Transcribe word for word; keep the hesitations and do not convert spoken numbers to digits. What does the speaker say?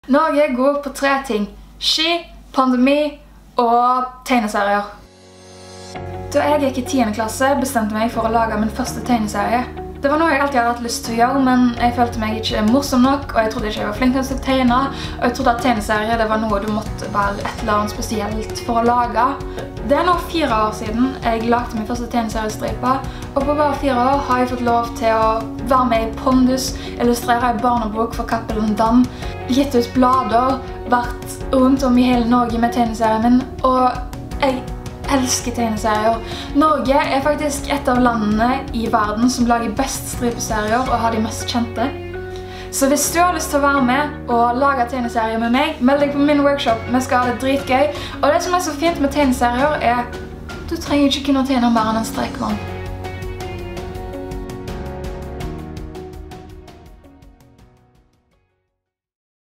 Norge er god på tre ting. Ski, pandemi og tegneserier. Da jeg gikk i tiende klasse, bestemte meg for å lage min første tegneserie. Det var noe jeg alltid hadde hatt lyst til å gjøre, men jeg følte meg ikke morsom nok, og jeg trodde ikke jeg var flink til å tegne, og jeg trodde at tegneserie det var noe du måtte være et eller annet spesielt for å lage. Det er nå fire år siden jeg lagde min første tegneseriestripe, og på bare fire år har jeg fått lov til å være med i Pondus, illustrere en barnebok for Cappelen Dam, gitt ut blader, vært rundt om i hele Norge med tegneserien min, og jeg elsker tegneserier. Norge er faktisk et av landene i verden som lager best stripeserier og har de mest kjente. Så hvis du har lyst til å være med og lage tegneserier med meg, meld deg på min workshop. Vi skal ha det dritgøy. Og det som er så fint med tegneserier er du trenger ikke kunne tegne mer enn en strekvann.